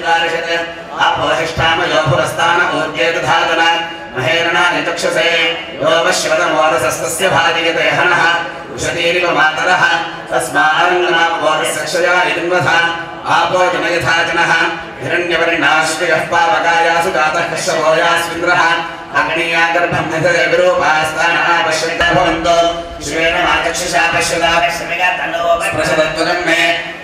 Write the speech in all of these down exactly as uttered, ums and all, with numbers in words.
द्वारिषत् अपोहिष्ठामयो पुरस्तान ऊर्जेतधातन महेरणानि चक्षुषे यो वश्वतमोरसस्तस्य भाजयते हनः उषतीरिव मातरः तस्मारङ्गनामोरसक्षया इन्वथ आपो जनयथा जनः हिरण्यवर्णाश्वयः पावकायासु जातः कश्यपोयास्विन्द्रः अग्निया गर्भं निधते विरूपास्तानः पश्यन्तः भवन्तो श्वेन माचक्षुषा पश्यता प्रसदत्वगं मे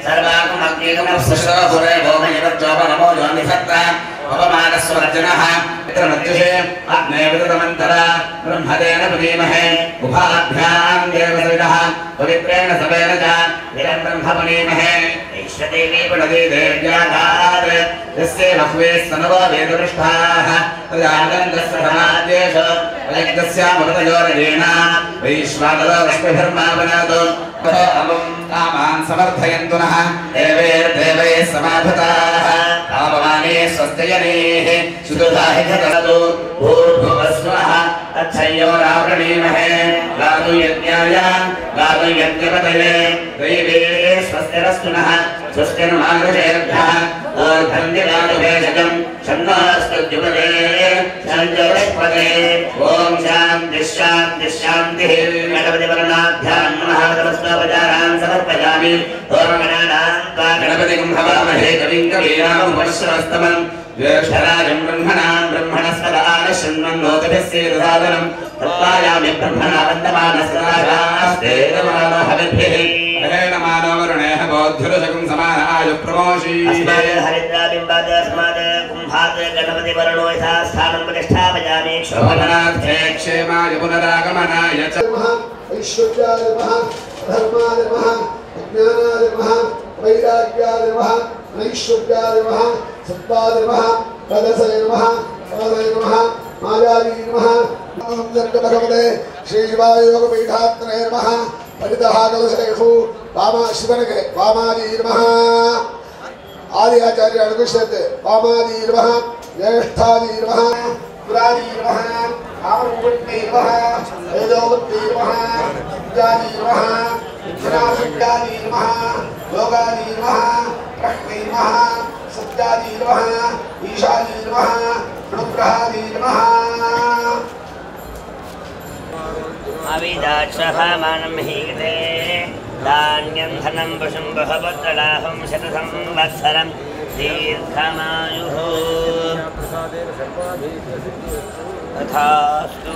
सर्वाकुमग्निगमस्पृशतो हुरे भौमयवज्जोपनमो योनिभक्तः अपमानस्वर्जनः पितृमत्युषे अग्ने विदतमन्तरा ब्रह्मदेन पुनीमहे उभाभ्यां देवसविदः पवित्रेण सवेन च निरं ब्रह्म पुनीमहे वैश्वदेवी पुनदी देव्याघात् यस्य बह्वे स्तनवो वेदपृष्ठाः तदागन्धस्य समाद्येष वैद्यस्यामृतयोरजेण वैश्वानरो रश्मिभिर्मावनातो अमुं कामान् समर्थयन्तु नः देवैर्देवैः समाभृताः तापमाने स्वस्त्ययनेः सुदुधाहि ददतु भूर्भुवस्वः तच्छय्योरावृणीमहे गातु यज्ञाय गातु यज्ञपतये दैवे स्वस्तिरस्तु नः स्वस्तिर्मानुषेभ्यः ओर्धन्यगातु भेषजम् छन्नोऽस्तुद्युपदे छन्दोष्पदे ॐ शान्तिः शान्तिः शान्तिः गणपतिवर्णाभ्यां नमः नमस्तोपचारान् समर्पयामि ॐ गणानां त्वा गणपतिं हवामहे कविं कवीनामुपश्रवस्तमम् ज्येष्ठराजं ब्रह्मणां ब्रह्मणस्पद आनशृण्वन्नोतिभिः सेदसादनं तत्त्वायामि ब्रह्मणा वन्दमानस्तास्ते नमो हविभिः हरेण मानवरुणेः बोद्धुरशकं समान आयु प्रमोषी अस्मात् हरिद्राबिम्बात् अस्मात् कुम्भात् गणपतिवर्णो यथा स्थानं प्रतिष्ठापयामि शोभनार्थे क्षेमाय पुनरागमनाय च ऐश्वर्याय नमः धर्माय नमः ज्ञानाय नमः वैराग्याय नमः ऐश्वर्याय नमः सत्ताय नमः तदसय नमः पादाय नमः मायावी नमः नमः भगवते श्रीशिवायोगपीठात्रे नमः परितः कलशेषु वामा शिवनगे वामादी नमः आदि आचार्य अनुष्यते वामादी नमः ज्येष्ठादी नमः पुरादी नमः आमरूपट्टे नमः वेदोवट्टे नमः विद्यादी नमः विघ्नाशक्यादी नमः योगादी नमः प्रज्ञे नमः सत्यादी नमः ईशादी नमः अनुग्रहादी नमः अविदाक्षभामानं हीते धान्यं धनं पशुं बहवत्रलाहं शतसंवत्सरं दीर्घमायुः तथास्तु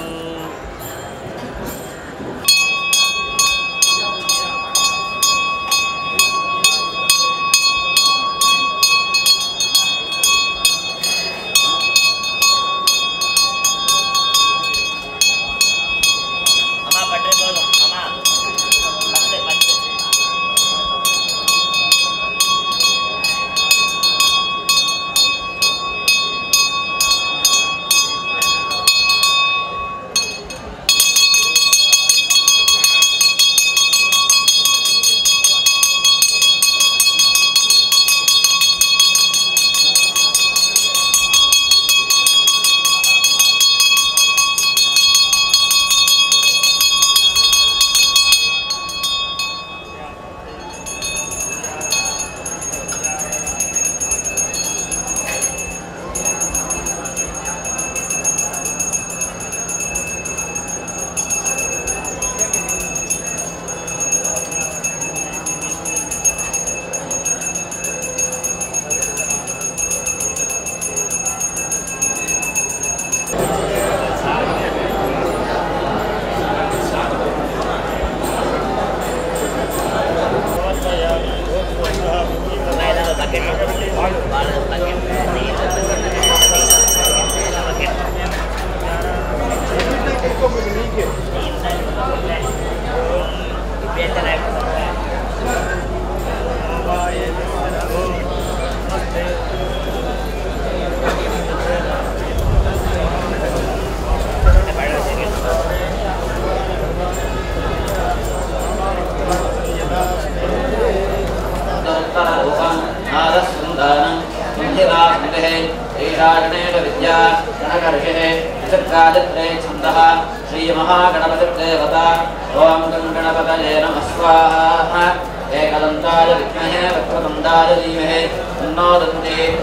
श्री महागणपतिर्देवता ओम गणपतये नमः स्वाहा एकदन्ताय विद्महे वक्रतुण्डाय धीमहि तन्नो दन्ति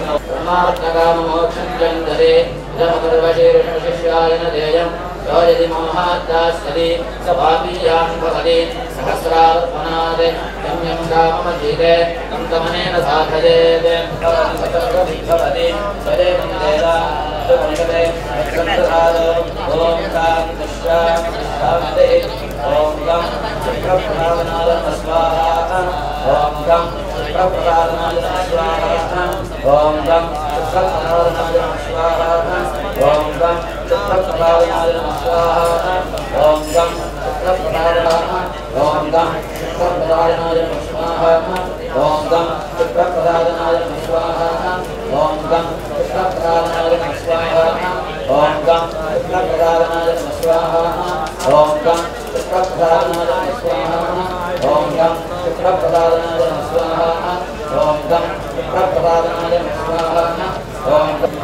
धर्मार्थकाममोक्षं जन्दरे धर्मकर्मशीर्षशिष्याय न देयं यो यदि मोहाद्दास्यति स पापीयां भवति सहस्रात्मनात् यं यं काममधीते तं तमनेन साधयेत् भवति सदेवं देवा सुपनिषते सन्तधारो ॐ शान्तिः शान्तिः ॐ गं चक्रप्रसादनाय नमः स्वाहा ॐ गं चक्रप्रसादनाय नमः स्वाहा ॐ गं चक्रप्रसादनाय नमः स्वाहा ॐ गं चक्रप्रसादनाय नमः स्वाहा ॐ गं चक्रप्रसादनाय ॐ गं चक्रप्रसादनाय नमः स्वाहा ॐ गं चक्रप्रसादनाय नमः स्वाहा ॐ गं चक्रप्रसादनाय नमः स्वाहा ॐ गं चक्रप्रसादनाय नमः स्वाहा ॐ गं चक्रप्रसादनाय नमः स्वाहा ॐ गं चक्रप्रसादनाय नमः स्वाहा ॐ गं चक्रप्रसादनाय नमः स्वाहा ॐ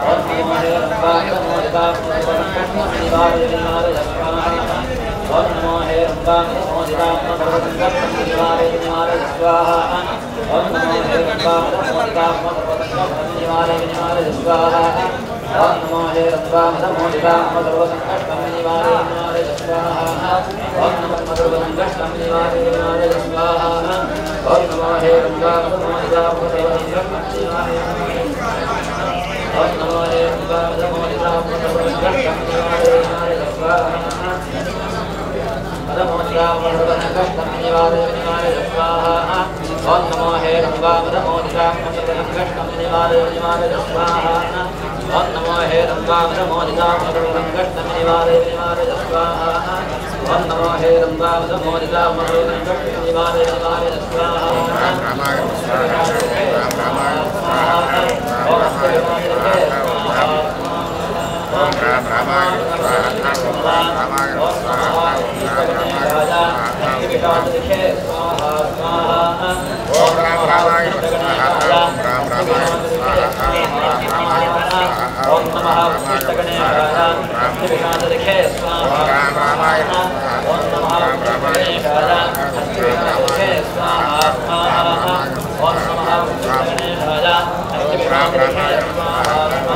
नमो हे रम्बा नमो दिवा नमो निवारे निवारे स्वाहा ॐ नमो हे रम्बा नमो दिवा नमो निवारे निवारे स्वाहा ॐ नमो हे रम्बा नमो दिवा नमो निवारे निवारे स्वाहा ॐ नमो सर्वसङ्कष्टं निवारे निवारे स्वाहा ॐ नमो हे रम्बा नमो दिवा नमो निवारे ॐ नमो हे रम्बा नमो दिवा नमो सर्वसङ्कष्टं निवारे निवारे स्वाहा नमो सर्वसङ्कष्टं निवारे निवारे स्वाहा ॐ नमो हे रम्बा नमो दिवा नमो सर्वसङ्कष्टं निवारे निवारे स्वाहा ॐ नमो हे रम्बा नमो दिवा नमो सर्वसङ्कष्टं निवारे निवारे स्वाहा ॐ नमो हे रम्बा नमो दिवा नमो सर्वसङ्कष्टं निवारे निवारे स्वाहा Om Ram Ramaya Swaha Ramaya Swaha Om Ram Ramaya Swaha Ram Ramaya Swaha Om Namah Vishnuganeshaya Vishnuganeshaya Swaha Ram Ramaya Om Namah Vishnuganeshaya Vishnuganeshaya Swaha Om Namah Vishnuganeshaya Vishnuganeshaya Swaha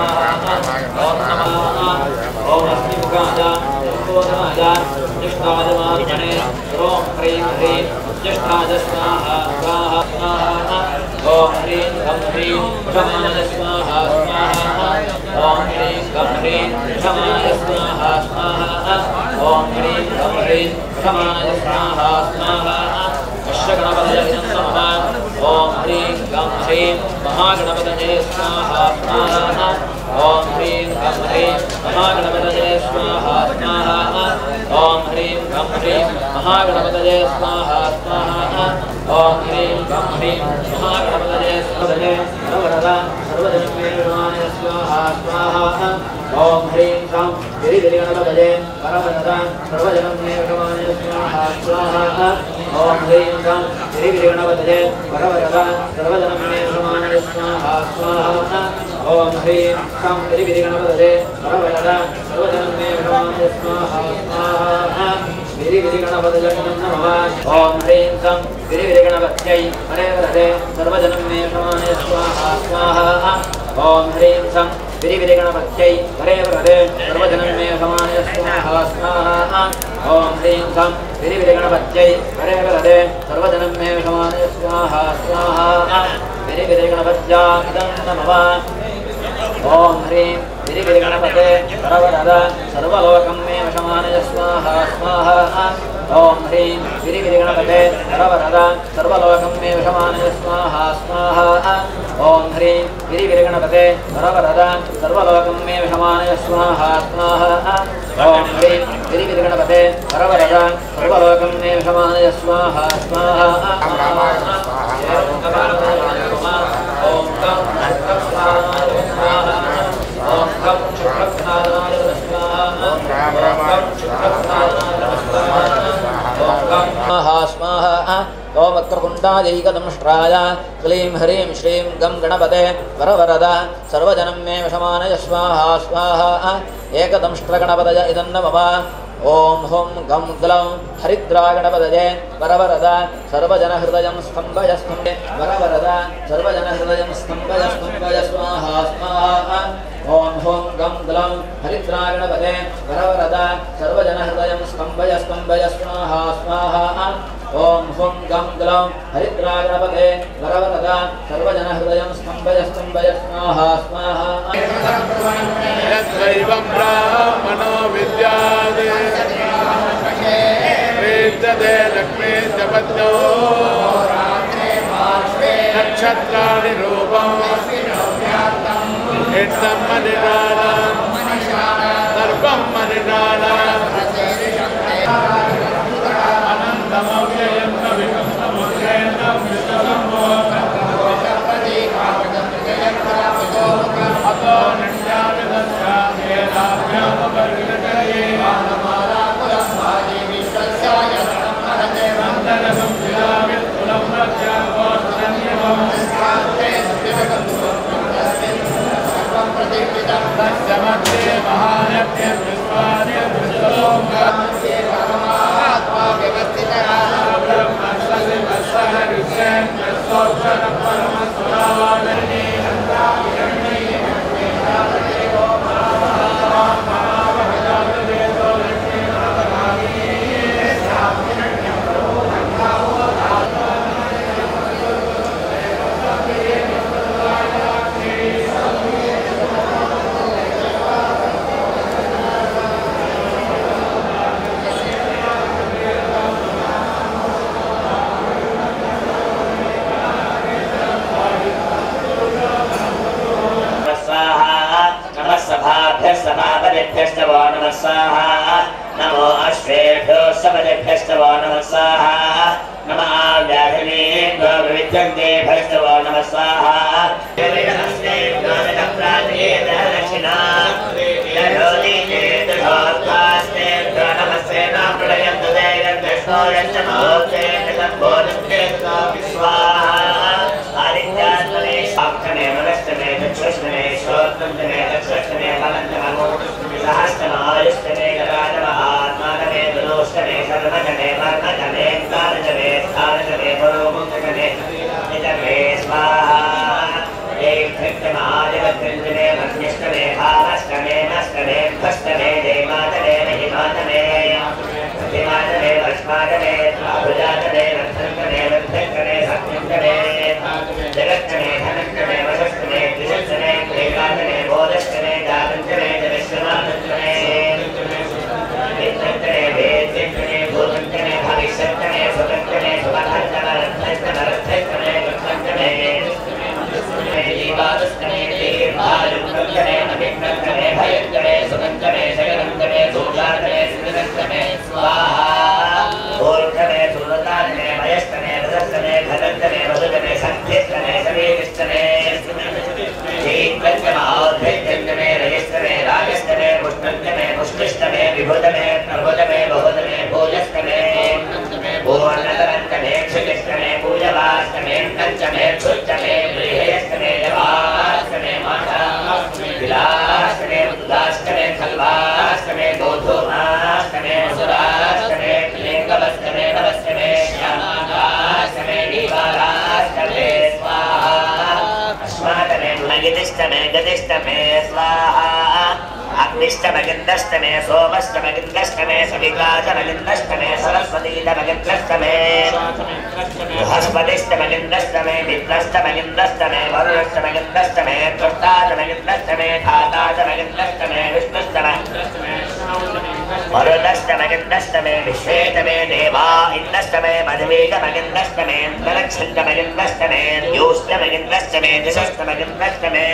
Om Namah Om Asmi Mukhaja Bodhamaja Jishthadamapane Om Hrim Hrim Jishthada Swaha Swaha Swaha Om Hrim Gam Hrim Shamaya Swaha Swaha Om Hrim Gam Hrim Shamaya Swaha Swaha Om Hrim Gam Hrim Shamaya Swaha Swaha Ashaganapadaya Namaha Om Hrim Gam Hrim Mahaganapadaya Swaha Swaha Om Hrim Gam Hrim Mahaganapadaya Swaha Swaha Om Hrim Gam Hrim Mahaganapadaya Swaha Swaha Om Hrim Gam Hrim Mahaganapadaya Swaha Swaha Sarvadhanamaya Swaha Swaha Om Hrim Gam Hrim Paravarada Sarvadhanamaya Swaha Swaha Om Hrim Gam Hrim Paravarada Sarvadhanamaya Swaha Swaha Om Hrim Gam Hrim Paravarada Sarvadhanamaya Swaha Swaha Viri Viri Ganapataya Namaha Om Hrim Gam Viri Viri Ganapatyai Parevarade Sarvajanamaya Swaha Swaha Om Hrim Gam Viri Viri Ganapatyai Parevarade Sarvajanamaya Swaha Swaha Om Hrim Gam Viri Viri Ganapatyai Parevarade Sarvajanamaya Swaha Swaha Viri Viri Ganapatya Idam Namaha Om Hrim Viri Viri Ganapate Paravarada Sarvalokam Me Vashamanaya Swaha Swaha Om Hrim Viri Viri Ganapate Paravarada Sarvalokam Me Vashamanaya Swaha Swaha Om Hrim Viri Viri Ganapate Paravarada Sarvalokam Me Vashamanaya Swaha Swaha Om Hrim Viri Viri Ganapate Paravarada Sarvalokam Me Vashamanaya Swaha Swaha Om Gam Om Gam Chakraknadaya Swaha Om Gam Chakraknadaya Swaha Swaha Om Akrakundayi Kadamshtraya Klim Hrim Shrim Gam Ganapate Paravarada Sarvajanam Me Vashamanaya Swaha Swaha Ekadamshtra Ganapataya Idannamava ఓం హుం గం గ్లం హరిద్రాగణపదయే వరవరద సర్వజనహృదయం స్తంభయ స్తంభే వరవరద సర్వజనహృదయం స్తంభయ స్తంభయ స్వాహా స్వాహా ఓం హుం గం గ్లం హరిద్రాగణపదే వరవరద సర్వజనహృదయం స్తంభయ స్తంభయ స్వాహా స్వాహా ఓం హుం గం గ్లం హరిద్రాగణపదే వరవరద సర్వజనహృదయం స్తంభయ స్తంభయ స్వాహా స్వాహా యద్వైవం బ్రాహ్మణో విద్యాదే ప్రేతదే లక్ష్మీ జపద్యో నక్షత్రాణి రూపం ఇట్టం మనిషాణం సర్వం మనిషాణం అనంతమవ్యయం కవికృష్ణముద్రేణం విశ్వసంభో అతో నిత్యామి దస్యామి ఏదాభ్యామపరిణతయే మానమారాకులం భాజీ విశ్వస్యాయ సంహరతే వందనగం విలామి కులం ప్రత్యాగోత్సన్యవం శాంతే సత్యగం సర్వం ప్రతిష్ఠితం తస్య మధ్యే మహాయజ్ఞం విశ్వార్యం విశ్వలోకం పరమాత్మా వ్యవస్థితః బ్రహ్మస్య వస్సః ఋష్యం యస్సోక్షరం పరమస్వరావరణి नमो अश्वेभ्यो सबलेभ्यस्तवो नमः स्वाहा नमः व्याधिनेभ्यो विविध्यन्तेभ्यस्तवो नमः स्वाहा नमस्तेभ्यो दक्षिणा यशोदीचेतोत्तास्तेभ्यो नमस्ते नाम प्रलयन्तु देयन्तो यश्चमोक्ते निगम्बोधन्ते स्वाहा आदित्यात्मने साक्षणे मनस्तमे चक्षुष्टमे श्रोत्रन्तमे चक्षुष्टमे फलन्तमो सहस्रमायुष्टमे गराजमहात्मानमे दुरोष्टमे सर्वजने वर्णजने कारजने स्थानजने परोमुक्तजने निजमे स्वाहा एककृत्यमादिवकृत्यमे मध्यष्टमे भावष्टमे नष्टमे भष्टमे देवातमे महिमातमे प्रतिमातमे भस्मातमे भुजातमे वर्धन्तमे वर्धन्तमे सत्यन्तमे जगत्तमे धनन्तमे वशस्तमे द्विषस्तमे क्लेकातमे बोधस्तमे जातन्तमे जविश्वनाथन्तमे नित्यन्तमे वेद्यन्तमे भूतन्तमे भविष्यन्तमे स्वतन्तमे सुमधन्तमे रथन्तमे रथन्तमे रथन्तमे जीवादस्तमे दीर्घायुक्तन्तमे अभिक्तन्तमे भयन्तमे सुगन्तमे शयनन्तमे दूषातमे सुगन्तमे स्वाहा ऊर्ध्वमे सुरतातमे मयस्तमे रजस्तमे घटन्तमे मधुतमे सन्ध्यस्तमे सवेदिस्तमे जीवन्तमे रजस्तमे राजस्तमे पुष्टन्तमे पुष्टिष्टमे विभुतमे प्रभुतमे बहुतमे भोजस्तमे पूर्णतरन्तमे क्षुतिष्टमे पूजवास्तमे पञ्चमे क्षुत्तमे बृहयस्तमे जवास्तमे मातास्तमे विलास्तमे उदास्तमे खल्वास्तमे गोधूमास्तमे मसुरास्तमे क्लेङ्गवस्तमे नवस्तमे श्यामागास्तमे दीवारास्तमे स्वाहा अस्माकमे मगिदिष्टमे गदिष्टमे स्वाहा अग्निष्टमगिन्दष्टमे सोमष्टमगिन्दष्टमे सविकाशमगिन्दष्टमे सरस्वतीतमगिन्दष्टमे बृहस्पतिष्टमगिन्दष्टमे मित्रष्टमगिन्दष्टमे वरुणष्टमगिन्दष्टमे त्वष्टाष्टमगिन्दष्टमे धाताष्टमगिन्दष्टमे विष्णुष्टमे वरुणष्टमगिन्दष्टमे विश्वेतमे देवा इन्दष्टमे मधुवेगमगिन्दष्टमे इन्द्रलक्षन्तमगिन्दष्टमे योष्टमगिन्दष्टमे दिशष्टमगिन्दष्टमे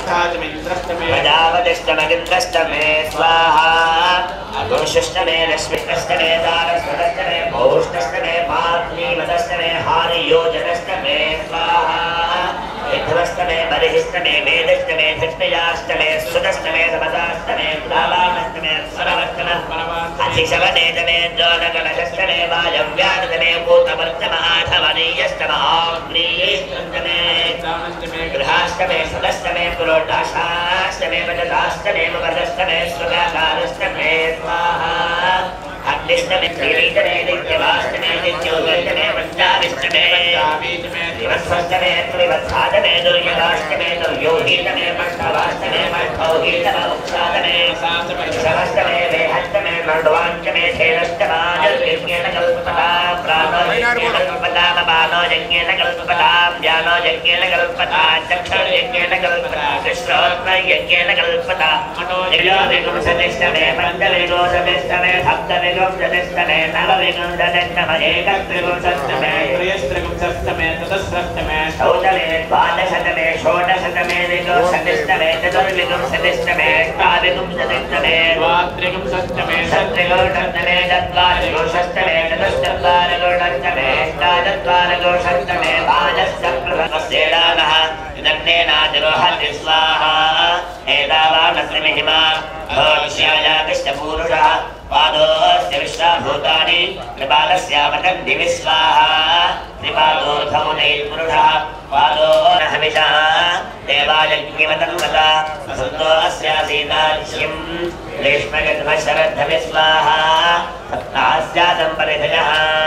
प्रजापतिष्टमगिन्दष्टमे स्वाहा अगुंशष्टमे रश्मिष्टमे तारस्वतष्टमे पौष्टष्टमे पात्नीमतष्टमे हानियोजनष्टमे स्वाहा विध्वस्तमे बलिष्टमे वेदष्टमे धृष्टयाष्टमे सुदष्टमे समताष्टमे प्रावाणष्टमे स्वरवष्टमे अधिशवनेतमे ज्वालकलशष्टमे वायव्यानतमे भूतवर्तमाधवनीयष्टमे आग्नेयष्टमे गृहाष्टमे सदष्टमे पुरोडाशाष्टमे पदस्तमे पदतास्तमे पदस्तमे स्वगाकारस्तमे स्वाहा अग्निष्टमे त्रिलीटमे नित्यवास्तमे नित्योगतमे पञ्चाविष्टमे त्रिवत्सस्तमे त्रिवत्सादमे दुर्यदाष्टमे दुर्योहीतमे पष्टवास्तमे पष्टौहीतमे उक्षादमे शवस्तमे वेहस्तमे मर्डवाञ्चमे धेनस्तमाजर्यज्ञेन कल्पता प्राणो यज्ञेन कल्पता मपानो यज्ञेन कल्पता व्यानो यज्ञेन कल्पता चक्षुर्यज्ञेन कल्पता कृष्णोत्म यज्ञेन कल्पता यज्ञोविगुं सतिष्ठमे पञ्चविगुं सतिष्ठमे सप्तविगुं सतिष्ठमे नवविगुं सतिष्ठमे एकत्रिगुं सतिष्ठमे त्रयस्त्रिगुं सतिष्ठमे चतुस्रष्टमे शौचमे द्वादशतमे षोडशतमे विगुं सतिष्ठमे चतुर्विगुं सतिष्ठमे अष्टाविगुं सतिष्ठमे द्वात्रिगुं सतिष्ठमे षट्त्रिगुं सतिष्ठमे चत्वारिगुं सतिष्ठमे चतुश्चत्वारिगुं सतिष्ठमे अष्टाचत्वारिगुं सतिष्ठमे पादश्चक्रसेनानः दण्डेनादिरोहति स्वाहा एतावानस्य महिमा भोक्ष्यायातिष्ठपूरुषः पादोऽस्य विश्वभूतानि कृपालस्यावतन्ति विश्वाहा त्रिपादोऽर्थो नैपुरुषः पादो न हविषः देवायज्ञवतन्वता वसन्तो अस्यासीताज्यं ग्रीष्मगर्भशरद्धविस्वाहा सप्तास्यादं परिधयः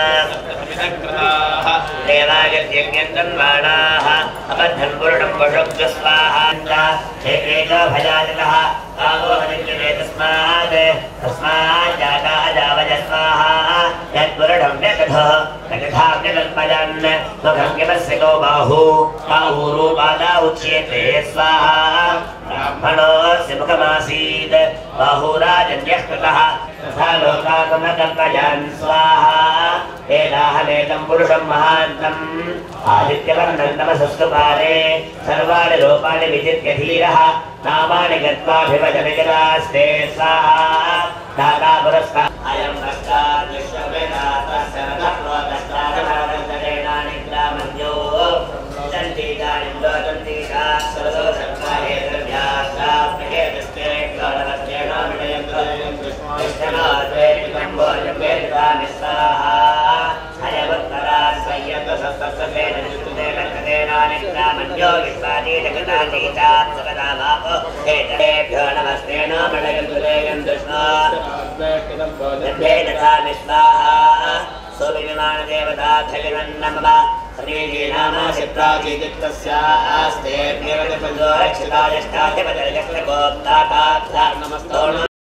देवायज्ञन्वाणाः अबद्धन् पुरुषं पशुग्स्वाहा एकैको भजातः कामोहनिज्ञते तस्मात् तस्मात् जाता जावजस्वाहा यत्पुरुषं व्यकथः कथां व्यकल्पयन् सुखं किमस्य को बाहु बाहुरूपादा उच्यते स्वाहा ब्राह्मणोऽस्य मुखमासीत् बाहुराजन्यः कृतः तथा लोकागमकल्पयन् स्वाहा एताहमेतं पुरुषं महान्तम् आदित्यवर्णं नमसस्तुपारे सर्वाणि रूपाणि विजित्य धीरः नामानि गत्वाभिभजनजलास्ते स्वाहा दाता पुरस्कार अयं कष्टात् विश्ववेदातः सर्वधर्मकष्टादनादन्तरेणानिग्रामन्यो चण्डीदानिं लोचन्तीका सरसो सर्वाहे द्रव्यास्ताप्येतस्ते गौरवस्तेनामिडयं कृष्णनाथे पितम्बोजं वेदानि स्वाहा हयवत्तरा संयतसस्तस्तेन निष्कृतेन कृतेनानिग्रामन्यो विश्वानि जगदातीतात् सगदा वापो एतेभ्यो नमस्ते नामडयन्तुलेयं कृष्णा दण्डेन स्वाहा सोऽभिमानदेवताधलिवन्नमः समीजी नाम चित्राजिदिक्तस्यास्ते प्रियवतिपञ्जो रक्षितायष्टाधिपतिर्यस्य गोप्तातात् नमस्तो